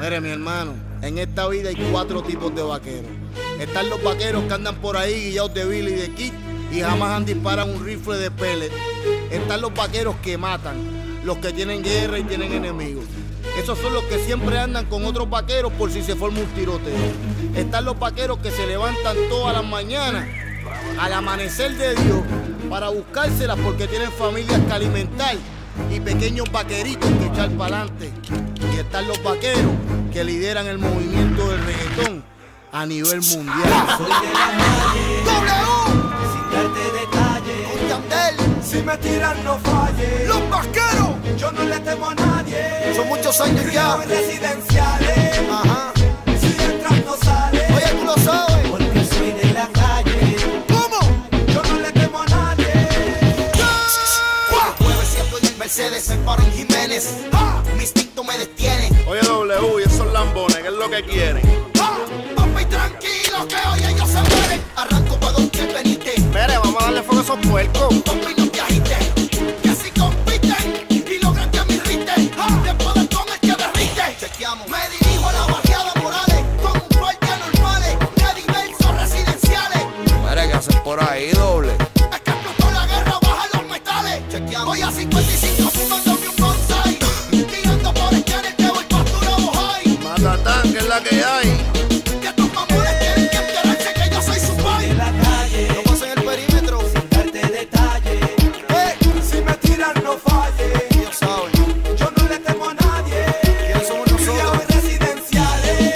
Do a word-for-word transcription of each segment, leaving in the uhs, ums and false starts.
Mire, mi hermano, en esta vida hay cuatro tipos de vaqueros. Están los vaqueros que andan por ahí guiados de Billy y de Kid y jamás han disparado un rifle de pellet. Están los vaqueros que matan, los que tienen guerra y tienen enemigos. Esos son los que siempre andan con otros vaqueros por si se forma un tiroteo. Están los vaqueros que se levantan todas las mañanas al amanecer de Dios para buscárselas porque tienen familias que alimentar y pequeños vaqueritos que echar para adelante. Y están los vaqueros que lideran el movimiento del reggaetón a nivel mundial. Soy de la calle, ¡W! sin darte detalles. Con Yandel, Si me tiran no falle. los vaqueros. Yo no le temo a nadie. Son muchos años ya. Criado en residenciales. Ajá. Si entras no sale. Oye, tú lo sabes. Porque soy de la calle. ¿Cómo? Yo no le temo a nadie. Jueves siento en el Mercedes, me paro en Jiménez. Mi instinto me detiene. Oye, W, y esos lambones, ¿qué es lo que quieren? Papi, tranquilo, que hoy ellos se mueren. Arranco pa' donde veniste. Mire, vamos a darle fuego a esos puercos. Papi, no te agites, que así compiten y logran que me irrite. Después del con el que derrite. Chequeamos. Me dirijo a la barriada Morales con un par de anormales de diversos residenciales. Mira, ¿qué haces por ahí, doble? Es que explotó la guerra, baja los metales. Chequeamos. Voy a cincuenta y cinco fumándome un bonsai. Tirando por esquina que voy pastura bojay. Matatán, que es la que hay. Que estos mamones quieren que enterarse que yo soy su De pai. la calle. No pasen el perímetro. Sin darte detalles. Eh, Si me tiran no falle. Dios sabe. Yo no le temo a nadie. ¿Quiénes somos Criado nosotros? en residenciales.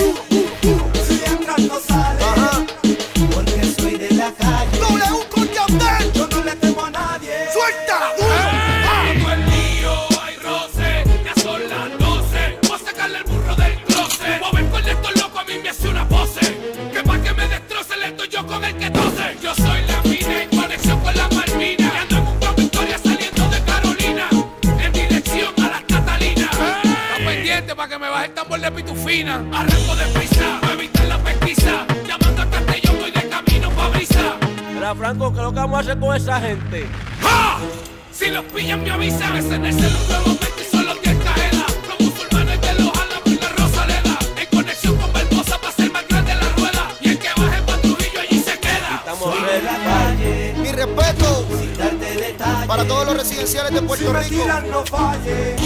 Si entras no sale. Ajá. Porque soy de la calle. W con Yandel. Yo no le temo a nadie. ¡Suelta! Todo el lío, hay roce, ya son las doce. Voy a sacarle el burro del closet. Voy a ver con estos locos, a mí me hace una pose. Que pa' que me destroce, le estoy yo con el que tose. Yo soy la mina en conexión con la Malvina. Y ando en un Juan Victoria saliendo de Carolina. En dirección a las Catalinas. Está pendiente pa' que me baje el tambor de pitufina. Arranco de prisa, pa' evitar la pesquisa. Llamando a Castellón, voy de camino pa' brisa. Mira, Franco, ¿qué es lo que vamos a hacer con esa gente? ¡Ja! Si los pillan me avisan, ese en el celu nuevamente y son los diez cajedas. Los musulmanes de los alas por la Rosaleda. En conexión con Barbosa para ser más grande la rueda. Y el que baje pa' Trujillo allí se queda. Estamos Soy de ready. la calle. Mi respeto Sin darte detalles. para todos los residenciales de Si Puerto me Rico. tiran no falle.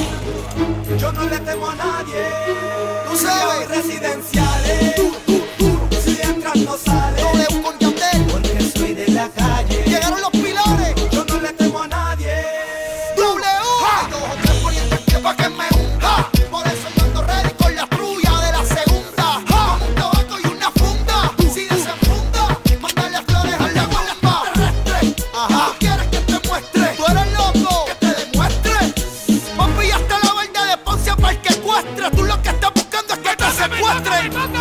Yo no le temo a nadie. Tú sabes. Criado en residenciales. Si entras no sale. W con Yandel. Porque soy de la calle. Llegaron los pilares. Yo no le temo a nadie. W. Hay dos o tres ponientes que pa' que me hunda. Por eso yo ando ready con la trulla de la segunda. Con un tabaco y una funda. Si desenfunda, mándale flores al agua terrestre. Ajá. ¿Tú quieres que te muestre? Tú eres loco. Que te demuestre. Papi, hasta la verdad de Ponce para el que ecuestre. Tú lo que estás buscando es que te secuestren.